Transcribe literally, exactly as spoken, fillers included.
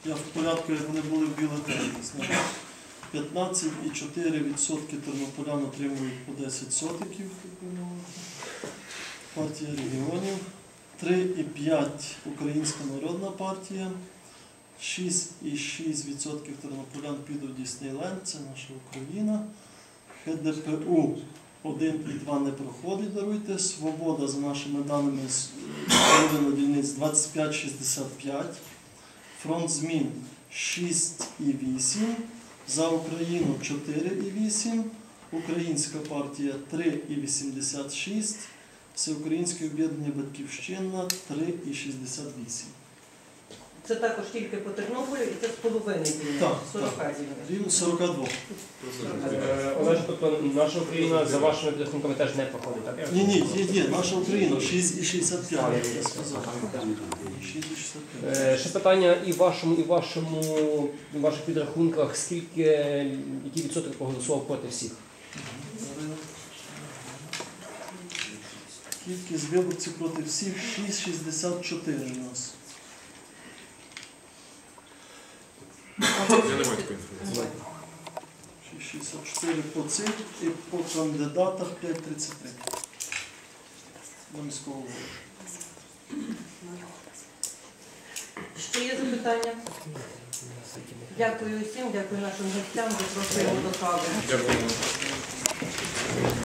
Я в порядку, як вони були в бюлетені. п'ятнадцять цілих чотири десятих відсотка тернополян отримують по десять сотиків, партія регіонів, три цілих п'ять десятих Українська народна партія, шість цілих шість десятих відсотка тернополян підуть в Діснейленд, це наша Україна, Х Д П У один цілих два десятих не проходить, даруйте, Свобода, за нашими даними, половина дільниць двадцять п'ять цілих шістдесят п'ять сотих, Фронт змін шість цілих вісім десятих, За Україну чотири цілих вісім десятих, Українська партія три цілих вісімдесят шість сотих, Всеукраїнське об'єднання Батьківщина три цілих шістдесят вісім сотих. Це також тільки по Тернополю і це з половини дільниць, Так, сорок так. дільниць. Рівно сорок два. Е, Олеже, тобто наша Україна за вашими підрахунками теж не проходить, так? Ні, ні, є, є, наша Україна шість цілих шістдесят п'ять, я сказав. шість цілих шістдесят п'ять. Е, Ще питання і в вашому, і в вашому, і в ваших підрахунках, скільки, який відсоток проголосував проти всіх? Кількість виборців проти всіх шість цілих шістдесят чотири у нас. Я не маю такої інформації. шість цілих шістдесят чотири по цих і по кандидатах п'ять цілих тридцять три. До міського голови. Ще є запитання? Дякую усім, дякую нашим гостям, запрошуємо до кави. Дякую.